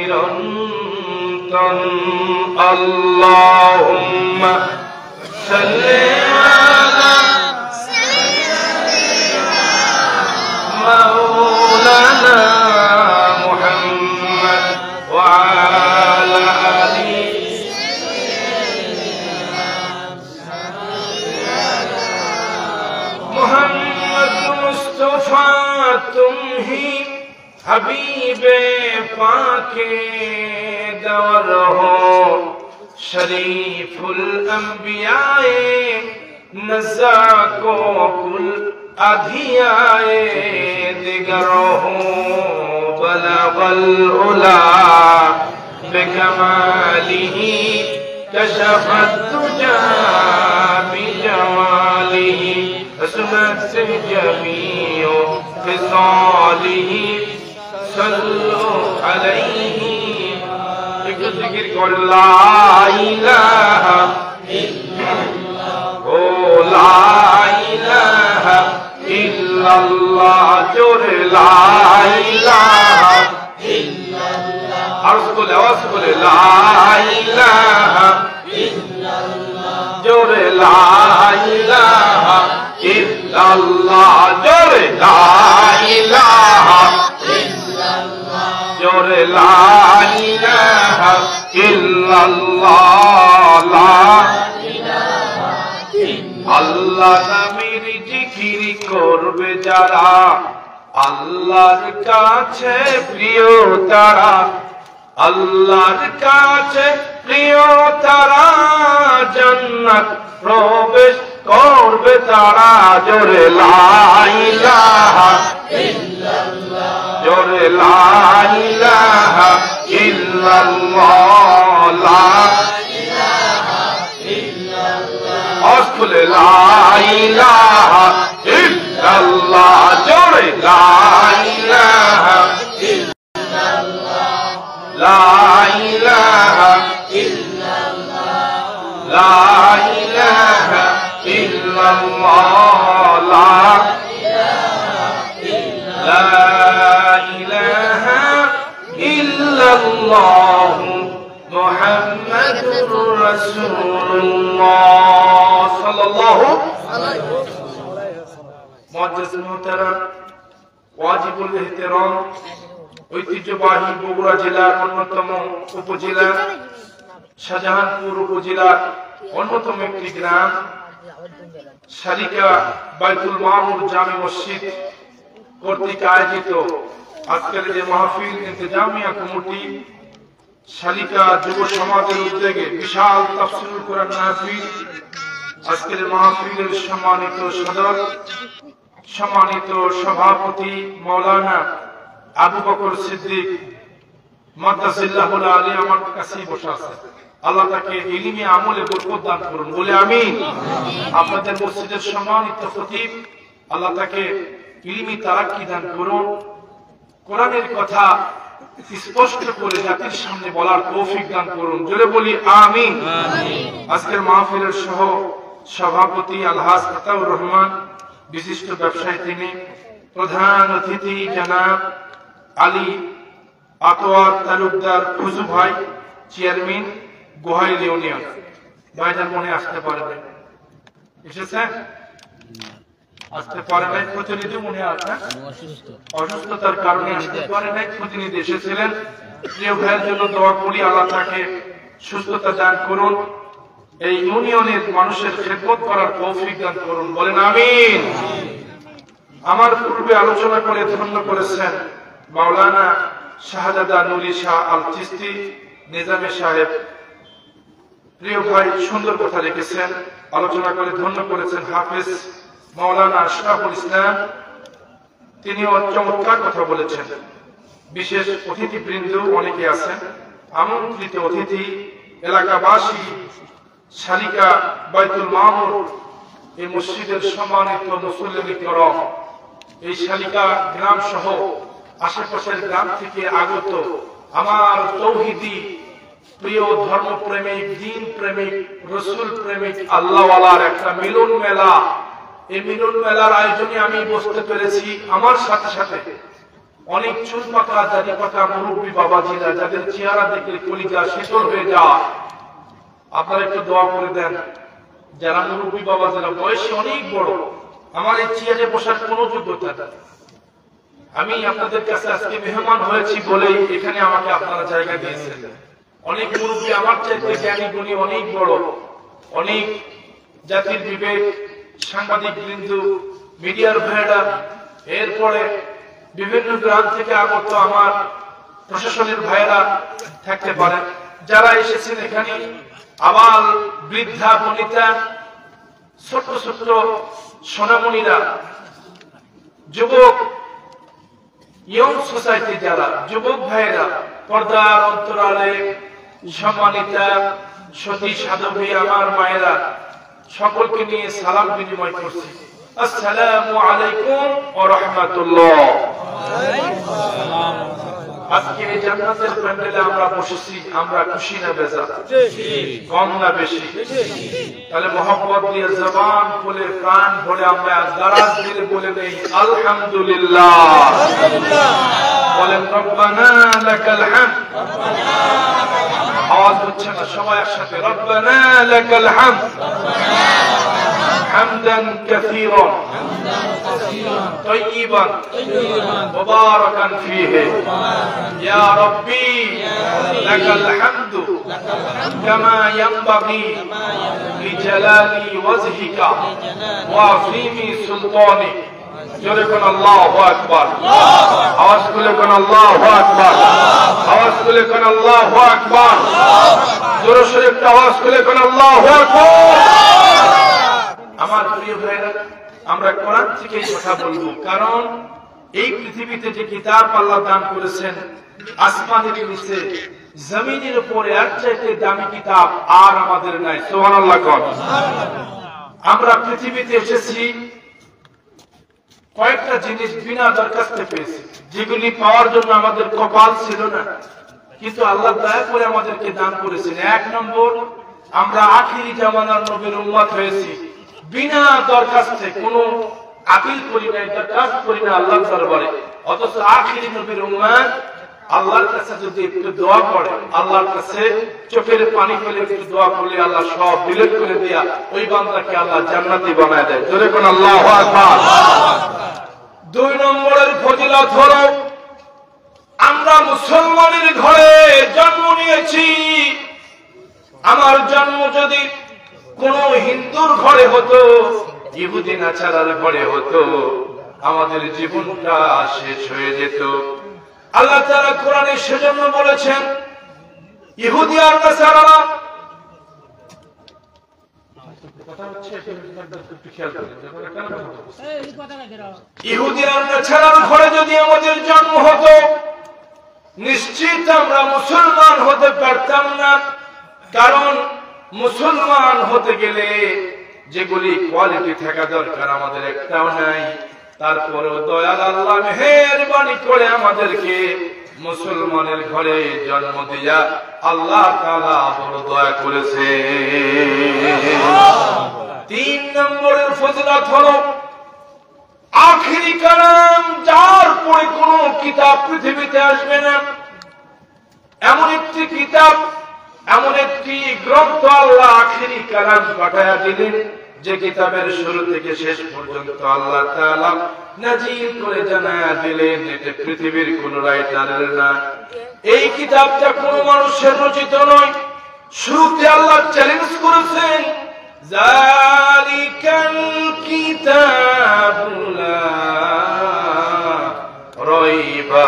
চিরন্তন আল্লাহুম্মা সাল্লি আলা মাওলানা মুহাম্মদ ওয়া আলা আলি মুহাম্মদ মুস্তাফা তুমি हबीबे पाके दवर हो शरीफुल अंबियाए नज़ा को कुल अधियाए दिगर हो बलगल उला बिकमालिही कशफत तुजा बिजमालिही असमत से जमीओ फिसालिही सल्लु अलैहि एक जिक्र कर ला इलाहा इल्लल्लाह ओ ला इलाहा इल्लल्लाह जोर ला इलाहा इल्लल्लाह अर्ज़ बोले ला इलाहा इल्लल्लाह जोर ला इलाहा इल्लल्लाह जोर ला इलाहा जोरे ला इलाहा इल्लल्लाह ला इलाहा इल्लल्लाह अल्लाह नामेर जिकिर करबे जारा আল্লাহর কাছে প্রিয় তারা আল্লাহর কাছে প্রিয় তারা জান্নাত প্রবেশ করবে তারা জোরে লা ইলাহা ইল্লাল্লাহ জোরে লা ইলাহা ইল্লাল্লাহ লা ইলাহা ইল্লাল্লাহ আসলে লা ইলাহা ইল্লাল্লাহ জোরে লা ইলাহা ইল্লাল্লাহ লা ইলাহা ইল্লাল্লাহ লা ইলাহা ইল্লাল্লাহ লা ইলাহা ইল্লাল্লাহ মুহাম্মাদুর রাসূলুল্লাহ সাল্লাল্লাহু আলাইহি ওয়াসাল্লাম। মুআজ্জিজ মুহতারাম ওয়াজিবুল ইহতিরাম ঐতিহ্যবাহী বগুড়া জেলার অন্যতম উপজেলা শাহজাহানপুর উপজেলার অন্যতম একটি গ্রাম শালিকা বাইতুল মামুর জামে মসজিদ কর্তৃক আয়োজিত আজকের যে মাহফিল ইন্তেজামিয়া কমিটি শালিকা যুব সমাজের উদ্যোগে বিশাল তাফসীরুল কোরআন মাহফিল আজকের মাহফিলের সম্মানিত সদর সম্মানিত সভাপতি মাওলানা আবু বকর সিদ্দিক মাদ্দাসাল্লাহুল আলী আমার কাছে বসে আছে। আল্লাহ তাকে ইলমে আমলে বরকত দান করুন বলে আমিন। আপনাদের মসজিদের সম্মানিত খতিব আল্লাহ তাকে ইলমি তারাক্কি দান করুন, কোরআনের কথা স্পষ্ট করে জাতির সামনে বলার তৌফিক দান করুন, জোরে বলি আমিন। আজকের মাহফিলের সহ সভাপতি আলহাজ আতাউর রহমান, বিশিষ্ট ব্যবসায়ী তিনি, প্রধান অতিথি জনাব আলী আতোয়ার তালুকদার খুজু ভাই, চেয়ারম্যান গোহাইল ইউনিয়ন। ভাইজান মনে আসতে পারবে, এসেছেন? আসতে পারে নাই প্রতিনিধি মনে আছে, অসুস্থতার কারণে আসতে পারে নাই, প্রতিনিধি এসেছিলেন। প্রিয় ভাইয়ের জন্য দোয়া করি, আল্লাহ তাকে সুস্থতা দান করুন, এই ইউনিয়নের মানুষের খেদমত করার তৌফিক দান করুন, বলেন আমিন। আমার পূর্বে আলোচনা করে ধন্য করেছেন মাওলানা শাহজাদা নুরি শাহ আল চিস্তি নিজামী সাহেব। প্রিয় ভাই সুন্দর কথা লিখেছেন, আলোচনা করে ধন্য করেছেন হাফেজ মাওলানা আশরাফুল ইসলাম, তিনিও চমৎকার কথা বলেছেন। বিশেষ অতিথিবৃন্দ অনেকে আছেন, আমন্ত্রিত অতিথি, এলাকাবাসী, শালিকা বাইতুল মামুর এই মসজিদের সম্মানিত মুসল্লি করম, এই শালিকা গ্রাম সহ আশেপাশের গ্রাম থেকে আগত আমার তৌহিদি প্রিয় ধর্মপ্রেমিক, দিন প্রেমিক, রসুল প্রেমিক আল্লাহওয়ালার একটা মিলন মেলা। এই মিলন মেলার আয়োজনে আমি বসতে পেরেছি। আমার সাথে সাথে অনেক চুল পাকা দাড়ি পাকা মুরব্বী বাবাজিরা যাদের চেহারা দেখলে কলিজা শীতল হয়ে যায়, আপনারা একটু দোয়া করে দেন। যারা মুরব্বী বাবাজিরা বয়সে অনেক বড়, আমার এই চেয়ারে বসার কোনো যোগ্যতা নেই। আমি আপনাদের কাছে আজকে মেহমান হয়েছি বলেই এখানে আমাকে আপনারা জায়গা দিয়েছেন। অনেক মুরব্বী আমার চাইতে জ্ঞানী গুণী অনেক বড়, অনেক জাতির বিবেক, সাংবাদিক বৃন্দ, মিডিয়ার ভাইরা, এরপরে বিভিন্ন গ্রাম থেকে আগত আমার প্রশাসনের ভাইরা থাকতে পারেন। যারা এসেছেন এখানে আবাল বৃদ্ধা বনিতা, ছোট ছোট সোনামণিরা, যুবক, ইয়ং সোসাইটি যারা যুবক ভাইরা, পর্দার অন্তরালে সম্মানিতা সতী সাধবী আমার মায়েরা, সকলকে নিয়ে সালাম বিনিময় করছি। আসসালামু আলাইকুম ওয়া রাহমাতুল্লাহ। আজকে এই জান্নাতের প্যান্ডেলে আমরা বসেছি, আমরা খুশি না বেজার, কম না বেশি? তাহলে মহব্বত দিয়ে জবান খুলে প্রাণ ভরে আমরা দারাজ দিলে বলে নেই আলহামদুলিল্লাহ। বলেন রব্বানা লাকাল হামদ। আওয়াজ হচ্ছে না, সবাই একসাথে রব্বানা লাকাল হামদ হামদান কাসীরান طيبا مباركا فيه يا ربي لك الحمد كما ينبغي لجلال وجهك وعظيم سلطانك। জোরে কোন আল্লাহু আকবার। আওয়াজ করে কোন আল্লাহু আকবার। আওয়াজ করে কোন আল্লাহু আকবার। জোরে সরে একটা আওয়াজ করে কোন আল্লাহু আকবার। আমার প্রিয় ভাইরা, আমরা কোরআন থেকে কথা বলবো, কারণ এই পৃথিবীতে যে কিতাব আল্লাহ দান করেছেন, আসমানের নিচে জমিনের উপরে এর চাইতে দামি কিতাব আর আমাদের নাই। সুবহানাল্লাহ কোন। আমরা পৃথিবীতে এসেছি কয়েকটা জিনিস বিনা দরখাস্তে পেয়েছি, যেগুলি পাওয়ার জন্য আমাদের কপাল ছিল না, কিন্তু আল্লাহ দয়া করে আমাদেরকে দান করেছেন। এক নম্বর, আমরা আখিরি জামানার নবীর উম্মত হয়েছি। বিনা দরখাস্তে কোনো আপিল করি নাই, দরখাস্ত করি না আল্লাহর দরবারে, অথচ আখিরি নবীর উম্মত আল্লাহর কাছে যদি একটু দোয়া করে, আল্লাহর কাছে চোখের পানি ফেলে একটু দোয়া করলে আল্লাহ সব ডিলিট করে দিয়া ওই বান্দাকে আল্লাহ জান্নাতি বানায় দেয়। জোরে কোন আল্লাহু আকবার। দুই নম্বরের ফজিলত হলো আমরা মুসলমানের ঘরে জন্ম নিয়েছি। আমার জন্ম যদি কোন হিন্দুর ঘরে হতো, ইহুদি নাছারার ঘরে হতো, আমাদের জীবনটা শেষ হয়ে যেত। আল্লাহ তাআলা কোরআনে সেজন্য বলেছেন, ইহুদি আর নাছারারা, ইহুদি আর নাছারার ঘরে যদি আমাদের জন্ম হতো, নিশ্চিত আমরা মুসলমান হতে পারতাম না। কারণ মুসলমান হতে গেলে যেগুলি কোয়ালিটি থাকা দরকার আমাদের একটাও নাই। তারপরেও দয়াল আল্লাহ মেহেরবানি করে আমাদেরকে মুসলমানের ঘরে জন্ম দিয়া আল্লাহ তাআলা বড় দয়া করেছে। তিন নম্বরের ফজিলত হলো আখিরি কালাম, যার পরে কোন কিতাব পৃথিবীতে আসবে না, এমন একটি কিতাব, এমন একটি গ্রন্থ আল্লাহ আখিরি কালাম পাঠায়া দিলেন, যে কিতাবের শুরু থেকে শেষ পর্যন্ত আল্লাহ তাআলা নাজিল করে জানায়া দিলেন, এটা পৃথিবীর কোন রাইটারের না, এই কিতাবটা কোন মানুষের রচিত নয়। শুরুতে আল্লাহ চ্যালেঞ্জ করেছেন, যালিকাল কিতাবু লা রাইবা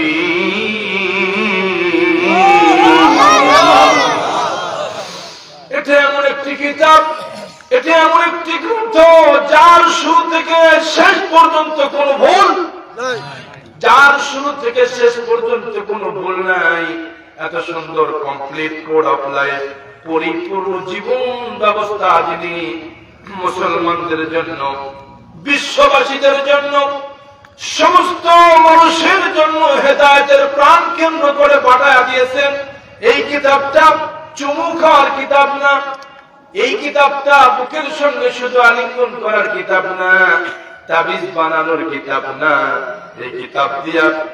ফীহি। এটা এমন একটি কিতাব, এটা এমন একটি গ্রন্থ যার শুরু থেকে শেষ পর্যন্ত কোনো ভুল নাই, যার শুরু থেকে শেষ পর্যন্ত কোনো ভুল নাই। এত সুন্দর কমপ্লিট কোড অফ লাইফ, পরিপূর্ণ জীবন ব্যবস্থা যিনি মুসলমানদের জন্য, বিশ্ববাসীদের জন্য, সমস্ত মানুষের জন্য হেদায়েতের প্রাণ কেন্দ্র করে পাঠায়া দিয়েছেন। এই কিতাবটা চুমু খাওয়ার কিতাব না, এই কিতাবটা বুকের সঙ্গে শুধু আলিঙ্গন করার কিতাব না, তাবিজ বানানোর কিতাব না। এই কিতাব দিয়া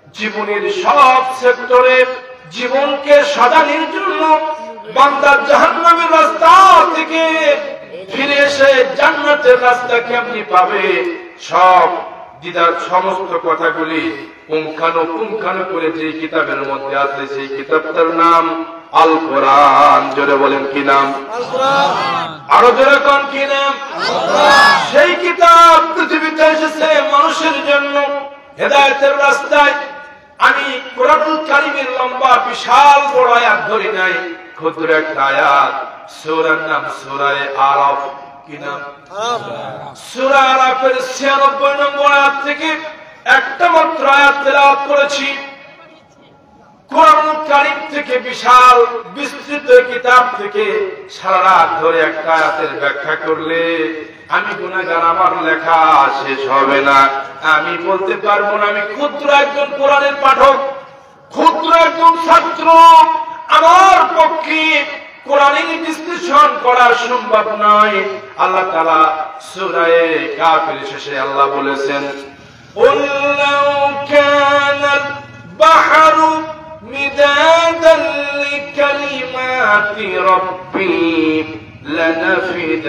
জীবনের সব সেক্টরে জীবনকে সাজানোর জন্য বান্দা জাহান্নামের রাস্তা থেকে ফিরে এসে জান্নাতের রাস্তা কেমনি পাবে, সব দিদার সমস্ত কথাগুলি পুঙ্খানু করে যে কিতাবের মধ্যে আছে, সেই কিতাবটার নাম আল কোরআন। জোরে বলেন কি নাম? আল কোরআন। আরো জোরে কোন কি নাম? আল কোরআন। সেই কিতাব পৃথিবীতে এসেছে মানুষের জন্য হেদায়েতের রাস্তায়। আমি কোরআনুল কারীমের লম্বা বিশাল বড় আয়াত ধরি নাই, ক্ষুদ্র একটা আয়াত, সূরার নাম সূরা আরাফ। কি নাম? সূরা আরাফের 96 নম্বর আয়াত থেকে একটা মাত্র আয়াত তেলাওয়াত করেছি। কোরআনুল কারীম থেকে বিশাল বিস্তৃত কিতাব থেকে সারা রাত ধরে একটা আয়াতের ব্যাখ্যা করলে আমি গুনাহগার, আমার লেখা শেষ হবে না। আমি বলতে পারবো না আমি ক্ষুদ্র একজন কোরআনের পাঠক, ক্ষুদ্র একজন ছাত্র, আমার পক্ষে কোরআনের বিশ্লেষণ করা সম্ভব নয়। আল্লাহ তাআলা সূরা কাফির শেষে আল্লাহ বলেছেন, قُلْ لَوْ كَانَ الْبَحْرُ مِدَادًا لِكَلِمَاتِ رَبِّي لَنَفِدَ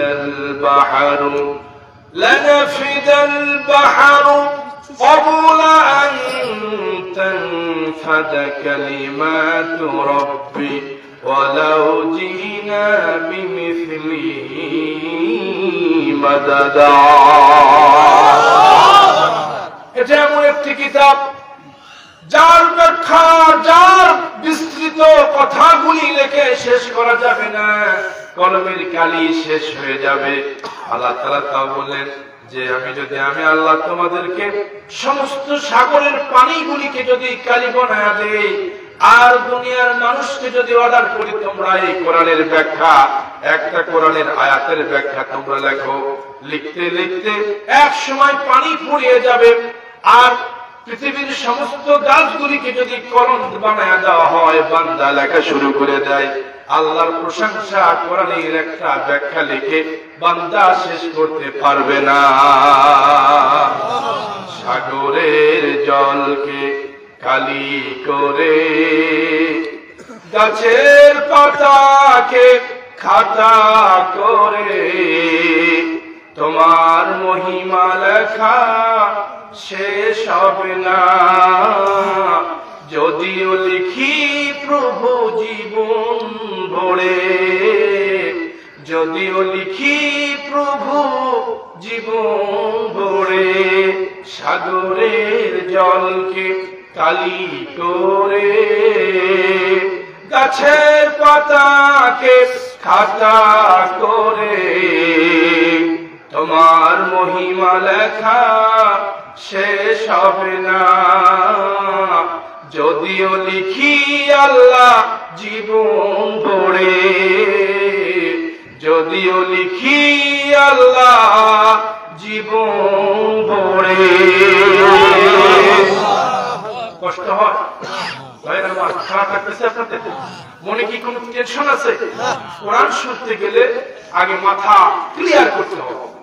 الْبَحْرُ قبل أن تنفد كلمات ربي ولو جئنا بمثله مددا। এটা এমন একটি কিতাব যার ব্যাখ্যা, যার বিস্তৃত কথাগুলি লিখে শেষ করা যাবে না, কলমের কালি শেষ হয়ে যাবে। আল্লাহ তাআলা তাও বলেন যে আমি আল্লাহ তোমাদেরকে সমস্ত সাগরের পানিগুলিকে যদি কালি বানায়া দেই, আর দুনিয়ার মানুষকে যদি অর্ডার করি তোমরা এই কোরআনের ব্যাখ্যা, একটা কোরআনের আয়াতের ব্যাখ্যা তোমরা লেখো, লিখতে লিখতে এক সময় পানি ফুরিয়ে যাবে। আর পৃথিবীর সমস্ত গাছগুলিকে যদি কলম বানায়া দেওয়া হয়, বান্দা লেখা শুরু করে দেয়। আল্লাহর প্রশংসা কোরআনের একটা ব্যাখ্যা লিখে বান্দা শেষ করতে পারবে না। সাগরের জলকে কালি করে, গাছের পাতাকে খাতা করে, তোমার মহিমা লেখা শেষ হবে না। যদিও লিখি প্রভু জীবন ভরে, যদিও লিখি প্রভু জীবন ভরে, সাগরের জলকে কালি করে, গাছের পাতাকে খাতা করে, তোমার মহিমা লেখা শেষ হবে না। যদিও লিখি আল্লাহ জীবন ভরে, যদিও লিখি আল্লাহ জীবন ভরে। কষ্ট হয় খারাপ লাগতেছে আপনাদের? মনে কি কোনো টেনশন আছে? কোরআন শুনতে গেলে আগে মাথা ক্লিয়ার করতে হবে।